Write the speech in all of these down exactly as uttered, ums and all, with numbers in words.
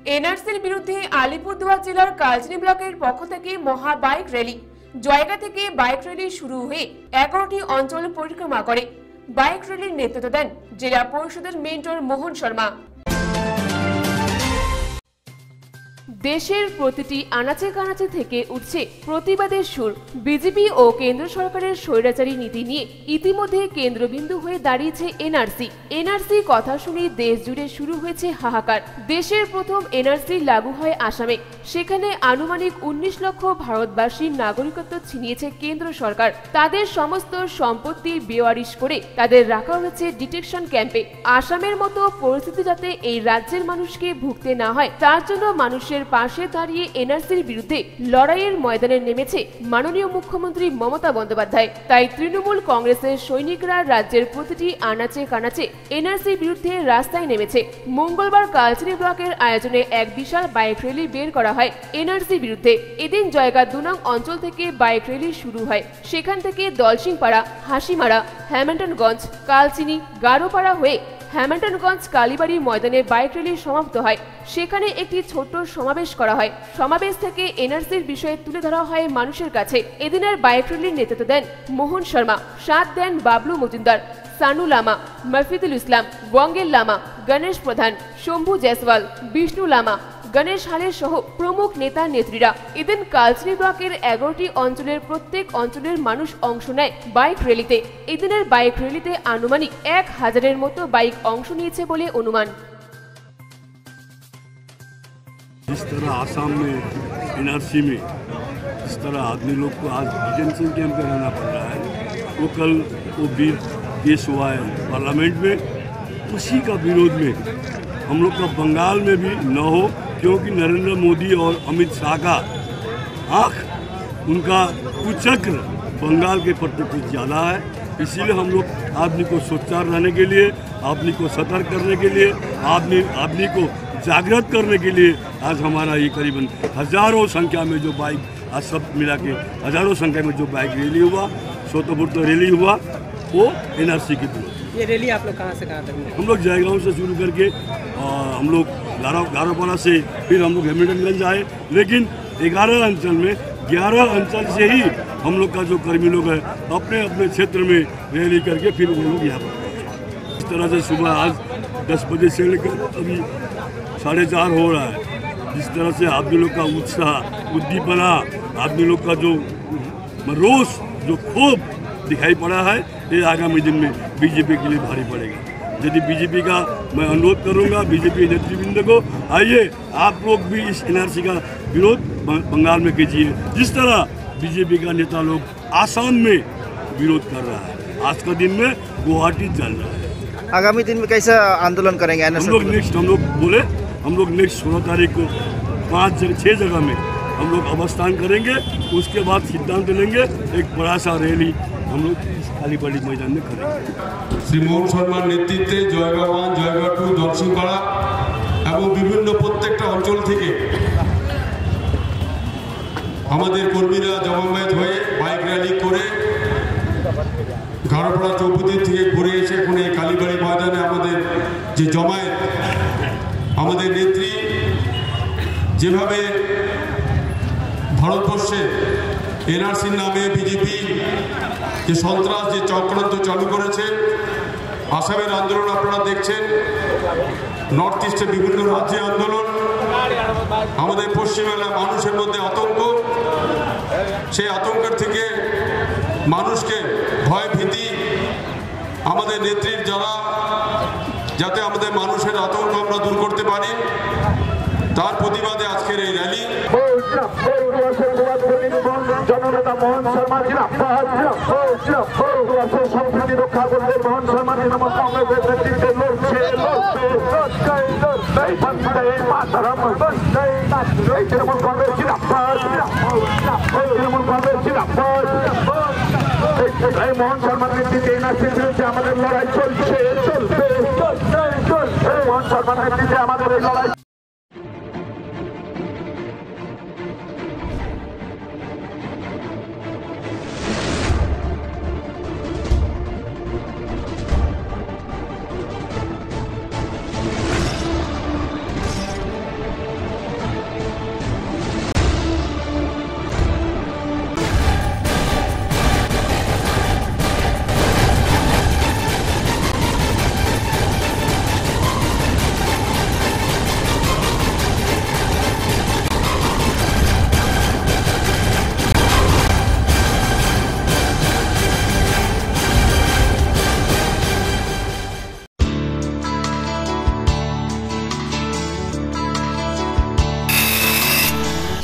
এনআরসির বিরুদ্ধে আলিপুরদুয়ার জেলার কালচিনি ব্লকের পক্ষ থেকে মহা বাইক র্যালি। জয়গা থেকে বাইক র্যালি শুরু হয়ে এগারোটি অঞ্চল পরিক্রমা করে। বাইক র্যালির নেতৃত্ব দেন জেলা পরিষদের মেন্টর মোহন শর্মা। দেশের প্রতিটি আনাচে কানাচে থেকে উঠছে প্রতিবাদের সুর। বিজেপি ও কেন্দ্র সরকারের স্বৈরাচারী নীতি নিয়ে ইতিমধ্যে কেন্দ্রবিন্দু হয়ে দাঁড়িয়েছে এনআরসি। এনআরসি কথা শুনে দেশ জুড়ে শুরু হয়েছে হাহাকার। দেশের প্রথম এনআরসি লাগু হয় আসামে। সেখানে আনুমানিক উনিশ লক্ষ ভারতবাসীর নাগরিকত্ব ছিনিয়েছে কেন্দ্র সরকার। তাদের সমস্ত সম্পত্তি বেওয়ারিশ করে তাদের রাখা হয়েছে ডিটেকশন ক্যাম্পে। আসামের মতো পরিস্থিতি যাতে এই রাজ্যের মানুষকে ভুগতে না হয়, তার জন্য মানুষের পাশে দাঁড়িয়ে এনআরসির বিরুদ্ধে লড়াইয়ের ময়দানে নেমেছে মাননীয় মুখ্যমন্ত্রী মমতা বন্দ্যোপাধ্যায়। তাই তৃণমূল কংগ্রেসের সৈনিকরা রাজ্যের প্রতিটি আনাচে কানাচে এনআরসির বিরুদ্ধে রাস্তায় নেমেছে। মঙ্গলবার কালচিনি ব্লকের আয়োজনে এক বিশাল বাইক র্যালি বের করা হয় এনআরসির বিরুদ্ধে। এদিন জয়গা দু নং অঞ্চল থেকে বাইক র্যালি শুরু হয়। সেখান থেকে দলসিংপাড়া, হাসিমারা, হ্যামিল্টনগঞ্জ, কালচিনি, গারোপাড়া হয়ে হ্যামিল্টনগঞ্জ কালীবাড়ি ময়দানে বাইক র্যালি সমাপ্ত হয়। সেখানে একটি ছোট্ট সমাবেশ করা হয়। সমাবেশ থেকে এনআরসির বিষয়ে তুলে ধরা হয় মানুষের কাছে। এদিনের বাইক র্যালির নেতৃত্ব দেন মোহন শর্মা, সাথ দেন বাবলু মজুমদার, সানু লামা, মফিদুল ইসলাম, ওয়াঙ্গেল লামা, গণেশ প্রধান, শম্ভু জয়সওয়াল, বিষ্ণু লামা, গণেশ হালের সহ প্রমুখ নেতা নেত্রীরা। এদিন কালচিনি ব্লকের এগারোটি অঞ্চলের প্রত্যেক অঞ্চলের মানুষ অংশ নেয় বাইক র্যালিতে। এদিনের বাইক র্যালিতে আনুমানিক এক হাজারের মতো বাইক অংশ নিয়েছে বলে অনুমান। जिस तरह आसाम में एनआरसी में जिस तरह आदमी लोग को आज डिटेंशन कैंप में रहना पड़ रहा है, वो कल वो भी केस हुआ है पार्लियामेंट में, उसी का विरोध में हम लोग का बंगाल में भी न हो, क्योंकि नरेंद्र मोदी और अमित शाह का आँख, उनका कुचक्र बंगाल के प्रति कुछ ज़्यादा है। इसीलिए हम लोग आदमी को सोचार रहने के लिए, आदमी को सतर्क करने के लिए, आदमी आदमी को जागृत करने के लिए आज हमारा ये करीबन हजारों संख्या में जो बाइक, आज सब मिला के हजारों संख्या में जो बाइक रैली हुआ, स्वतंत्र रैली हुआ, वो एनआरसी की तरफ। ये रैली आप लोग कहाँ से कहाँ तक? हम लोग जयगांव से शुरू करके आ, हम लोग गारो गारोपाड़ा से फिर हम लोग हेमिल्टनगंज आए, लेकिन ग्यारह अंचल में ग्यारह अंचल से ही हम लोग का जो कर्मी लोग हैं अपने अपने क्षेत्र में रैली करके फिर वो लोग यहाँ पर इस तरह से सुबह आज दस बजे से लेकर अभी साढ़े चार हो रहा है। जिस तरह से आदमी लोग का उत्साह, उद्दीपना, आदमी लोग का जो रोष, जो क्षोभ दिखाई पड़ा है, ये आगामी दिन में बीजेपी के लिए भारी पड़ेगा। यदि बीजेपी का मैं अनुरोध करूंगा, बीजेपी नेतृवृंद को, आइए आप लोग भी इस एनआरसी का विरोध बंगाल में कीजिए, जिस तरह बीजेपी का नेता लोग आसाम में विरोध कर रहा है। आज का दिन में गुवाहाटी चल रहा है। आगामी दिन में कैसा आंदोलन करेंगे? हम लोग नेक्स्ट हम लोग बोले हम लोग नेक्स्ट सोलह तारीख को पाँच जगह छः जगह में हम लोग अवस्थान करेंगे। उसके बाद सिद्धांत लेंगे, एक बड़ा सा रैली हम लोग इस कालीबाड़ी मैदान में करेंगे। श्री मोहन शर्मार नेतृत्वे जयगा वन, जयगा टू, दलसिंहपाड़ा এবং বিভিন্ন প্রত্যেকটা অঞ্চল থেকে আমাদের কর্মীরা জমায়েত হয়ে বাইক র্যালি করে গারোপাড়া চৌপতি থেকে ঘুরে এসে এখন এই কালীবাড়ি ময়দানে আমাদের যে জমায়েত, আমাদের নেত্রী যেভাবে ভারতবর্ষে এনআরসির নামে বিজেপি যে সন্ত্রাস, যে চক্রান্ত চালু করেছে, আসামের আন্দোলন আপনারা দেখছেন, নর্থ ইস্টে বিভিন্ন রাজ্যে আন্দোলন, আমাদের পশ্চিমবাংলার মানুষের মধ্যে আতঙ্ক, সেই আতঙ্কের থেকে মানুষকে ভয় ভীতি, আমাদের নেত্রীর যারা যাতে আমাদের মানুষের আতঙ্ক আমরা দূর করতে পারি, তার প্রতিবাদে আজকের এই র্যালি। জননেতা মোহন শর্মা সম্প্রীতি রক্ষা করতে মোহন শর্মা তৃণমূল কংগ্রেসের নেতৃত্বে লড়ছে তৃণমূল কংগ্রেস তৃণমূল কংগ্রেস মোহন শর্মার নেতৃত্বে এনআরসির বিরুদ্ধে আমাদের লড়াই চলছে, চলবে, মোহন শর্মার নেতৃত্বে আমাদের এই লড়াই।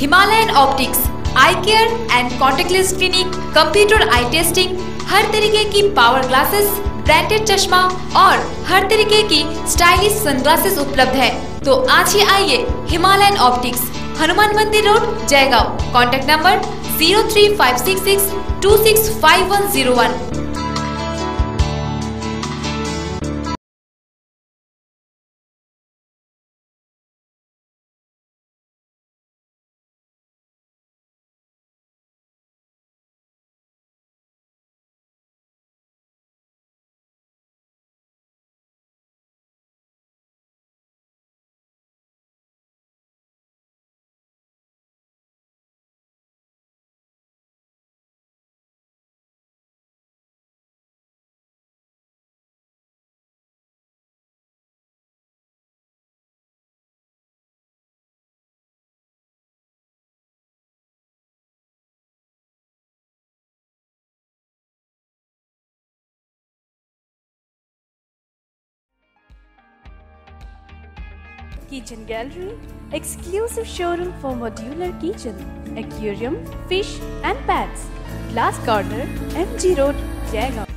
Himalayan optics, eye care and contactless clinic, computer eye testing, हर तरीके की पावर ग्लासेस, ब्रांडेड चश्मा और हर तरीके की स्टाइलिश सनग्लासेस उपलब्ध है। तो आज ही आइए Himalayan optics, Hanuman Mandir road, Jaigaon. Contact number zero three five six six two six five one zero one. Kitchen Gallery, exclusive showroom for modular kitchen, aquarium, fish and pets. Glass Corner, M G Road, Jaigaon.